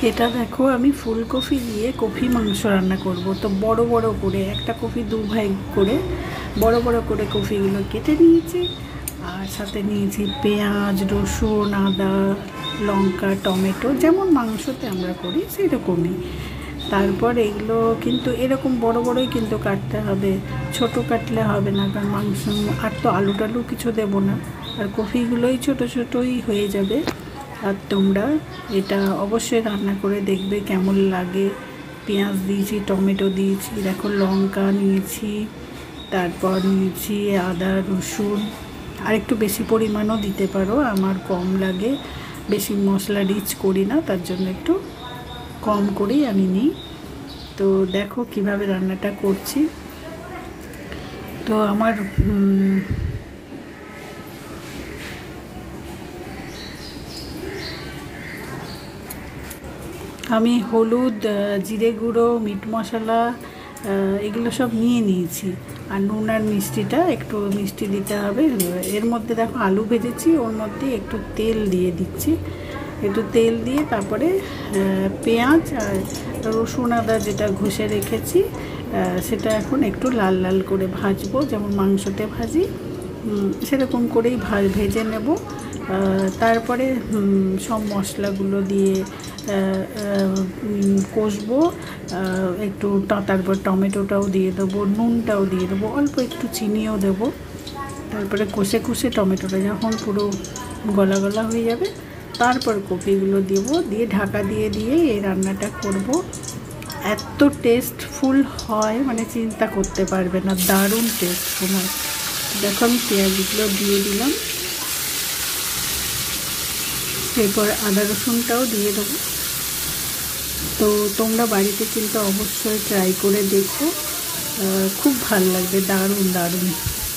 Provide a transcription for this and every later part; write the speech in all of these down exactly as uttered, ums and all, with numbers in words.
এটা দেখো আমি ফুলকপি দিয়ে কপি মাংস রান্না করব। তো বড় বড় করে একটা কপি দু ভাগ করে বড় বড় করে কপিগুলো কেটে নিয়েছি, আর সাথে নিয়েছি পেঁয়াজ, রসুন, আদা, লঙ্কা, টমেটো, যেমন মাংসতে আমরা করি সেরকমই। তারপর এগুলো কিন্তু এরকম বড় বড়ই কিন্তু কাটতে হবে, ছোট কাটলে হবে না, কারণ মাংস আর তো আলু টালু কিছু দেবো না, আর কপিগুলোই ছোট ছোটই হয়ে যাবে। আর তোমরা এটা অবশ্যই রান্না করে দেখবে কেমন লাগে। পেঁয়াজ দিয়েছি, টমেটো দিয়েছি, দেখো লঙ্কা নিয়েছি, তারপর নিয়েছি আদা, রসুন, আর একটু বেশি পরিমাণও দিতে পারো, আমার কম লাগে, বেশি মশলা রিচ করি না, তার জন্য একটু কম করেই আমি নিই। তো দেখো কিভাবে রান্নাটা করছি। তো আমার আমি হলুদ, জিরে গুঁড়ো, মিট মশলা এগুলো সব নিয়ে নিয়েছি, আর নুন আর মিষ্টিটা একটু মিষ্টি দিতে হবে। এর মধ্যে দেখো আলু ভেজেছি, ওর মধ্যে একটু তেল দিয়ে দিচ্ছি, একটু তেল দিয়ে তারপরে পেঁয়াজ আর রসুন আদা যেটা ঘষে রেখেছি সেটা এখন একটু লাল লাল করে ভাজবো, যেমন মাংসতে ভাজি সেরকম করেই ভাজ ভেজে নেব। তারপরে সব মশলাগুলো দিয়ে কষবো একটু, তারপর টমেটোটাও দিয়ে দেবো, নুনটাও দিয়ে দেবো, অল্প একটু চিনিও দেবো। তারপরে কষে কষে টমেটোটা যখন পুরো গলা গলা হয়ে যাবে তারপর কপিগুলো দেবো, দিয়ে ঢাকা দিয়ে দিয়ে এই রান্নাটা করব। এত টেস্টফুল হয় মানে চিন্তা করতে পারবে না, দারুণ টেস্টফুল হয়। দেখো আমি পেঁয়াজগুলো দিয়ে দিলাম, এরপর আদা রসুনটাও দিয়ে দেবো। তো তোমরা বাড়িতে কিন্তু অবশ্যই ট্রাই করে দেখো, খুব ভালো লাগবে, দারুণ দারুণ।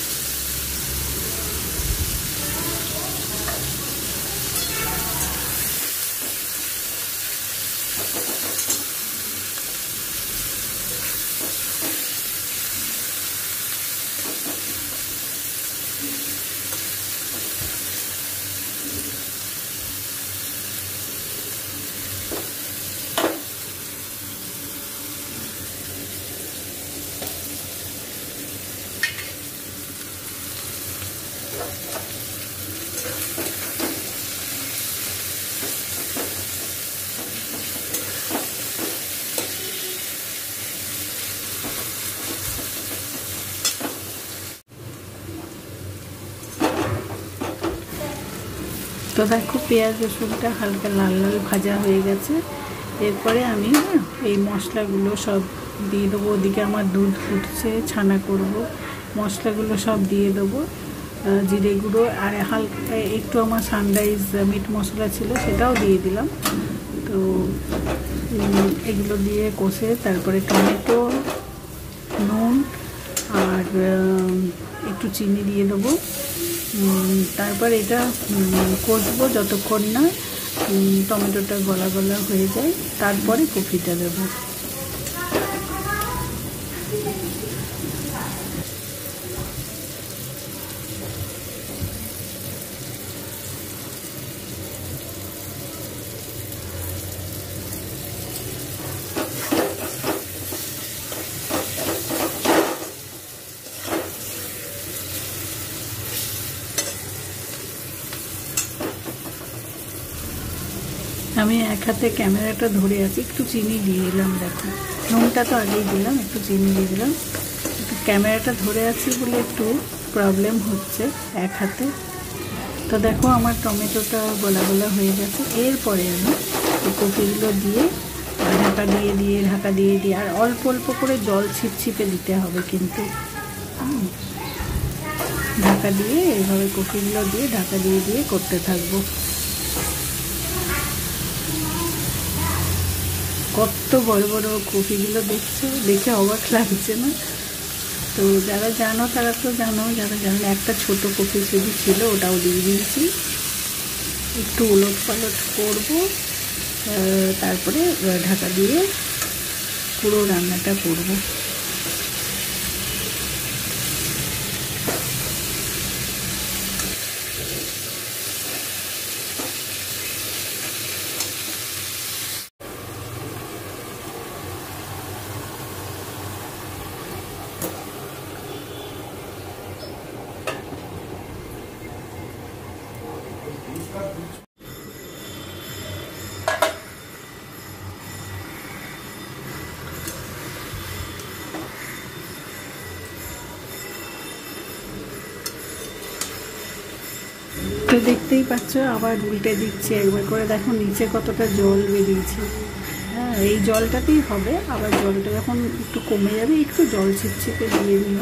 তো দেখো পেঁয়াজ রসুনটা হালকা লাল লাল ভাজা হয়ে গেছে। এরপরে আমি এই মশলাগুলো সব দিয়ে দেবো। ওদিকে আমার দুধ ফুটছে, ছানা করব, মশলাগুলো সব দিয়ে দেবো, জিরে গুঁড়ো আর হালকা একটু আমার সানরাইজ মিট মশলা ছিল সেটাও দিয়ে দিলাম। তো এগুলো দিয়ে কষে তারপরে টমেটো, নুন আর একটু চিনি দিয়ে দেবো। তারপর এটা কষবো যতক্ষণ না টমেটোটা গলা গলা হয়ে যায়, তারপরে কপিটা দেবো। আমি এক হাতে ক্যামেরাটা ধরে আছি, একটু চিনি দিয়ে দিলাম, দেখো নুনটা তো আগেই দিলাম, একটু চিনি দিয়ে দিলাম, একটু ক্যামেরাটা ধরে আছি বলে একটু প্রবলেম হচ্ছে এক হাতে। তো দেখো আমার টমেটোটা গলা গলা হয়ে গেছে। এরপরে আমি এই কপিগুলো দিয়ে ঢাকা দিয়ে দিয়ে ঢাকা দিয়ে দিয়ে আর অল্প অল্প করে জল ছিপছিপে দিতে হবে কিন্তু, ঢাকা দিয়ে এইভাবে কপিগুলো দিয়ে ঢাকা দিয়ে দিয়ে করতে থাকবো। কত বড় বড় কপিগুলো দেখছো, দেখে অবাক লাগছে না? তো যারা জানো তারা তো জানো, যারা জানো একটা ছোট কপি শুধু ছিল ওটাও দিয়ে দিয়েছি। একটু উলট পালট করবো, তারপরে ঢাকা দিয়ে পুরো রান্নাটা করব। তো দেখতেই পাচ্ছ, আবার উল্টে দিচ্ছি একবার করে। দেখো নিচে কতটা জল বেরিয়েছে। হ্যাঁ, এই জলটাতেই হবে। আবার জলটা যখন একটু কমে যাবে একটু জল ছিপছিপে দিয়ে নিও।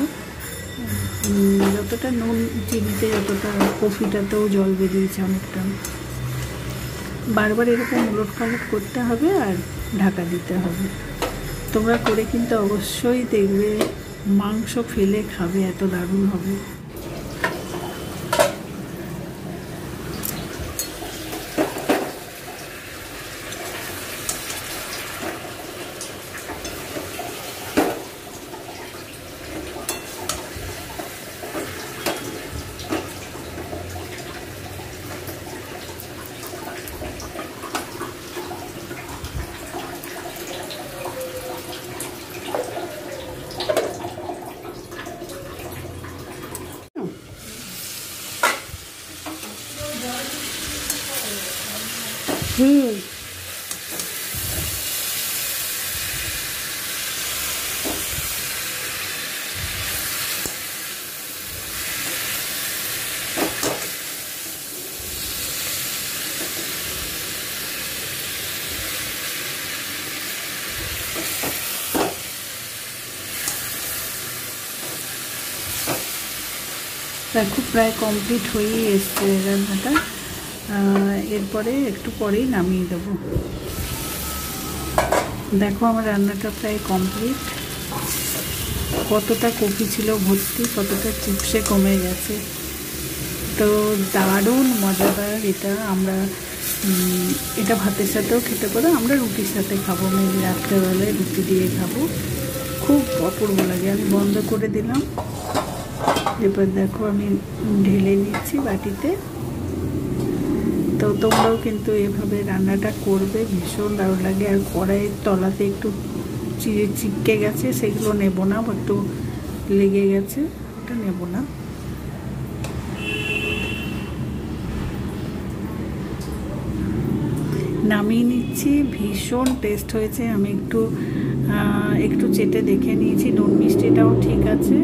যতটা নুন চিনিতে যতটা কফিটাতেও জল বেরিয়েছে অনেকটা। বারবার এরকম উলট পালট করতে হবে আর ঢাকা দিতে হবে। তোমরা করে কিন্তু অবশ্যই দেখবে, মাংস ফেলে খাবে, এত দারুণ হবে। হুম দেখো প্রায় কমপ্লিট হয়েই এসছে রান্নাটা। এরপরে একটু পরেই নামিয়ে দেবো। দেখো আমার রান্নাটা প্রায় কমপ্লিট। কতটা কফি ছিল ভর্তি, কতটা চিপসে কমে গেছে। তো দারুণ মজাদার এটা। আমরা এটা ভাতের সাথেও খেতে পারো, আমরা রুটির সাথে খাবো। মেনলি রাত্রেবেলায় রুটি দিয়ে খাবো, খুব অপূর্ব লাগে। আমি বন্ধ করে দিলাম। এবার দেখো আমি ঢেলে নিচ্ছি বাটিতে। তো তোমরাও কিন্তু এভাবে রান্নাটা করবে, ভীষণ দারুণ লাগে। আর কড়াইয়ের তলাতে একটু চিড়ে চিপকে গেছে, সেগুলো নেব না। একটু লেগে গেছে, ওটা নেব না। নামিয়ে নিচ্ছি। ভীষণ টেস্ট হয়েছে। আমি একটু একটু চেটে দেখে নিয়েছি, নুন মিষ্টিটাও ঠিক আছে।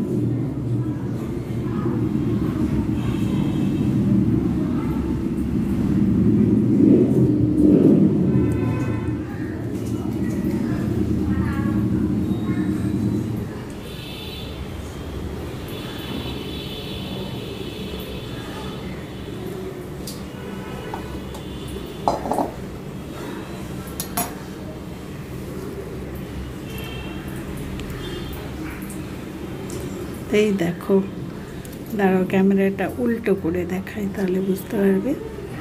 এই দেখো, দাঁড়াও ক্যামেরাটা উল্টো করে দেখাই, তাহলে বুঝতে পারবে।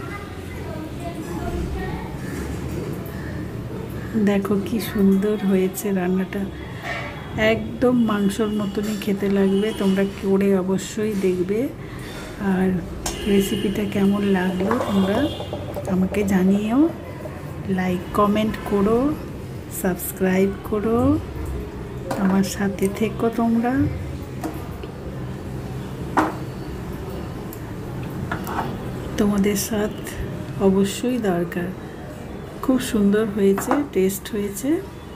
দেখো কি সুন্দর হয়েছে রান্নাটা, একদম মাংসর মতনই খেতে লাগবে। তোমরা করে অবশ্যই দেখবে। আর রেসিপিটা কেমন লাগলো তোমরা আমাকে জানিও। লাইক কমেন্ট করো, সাবস্ক্রাইব করো, আমার সাথে থেকো তোমরা। তোমাদের সাথ অবশ্যই দরকার। খুব সুন্দর হয়েছে, টেস্ট হয়েছে।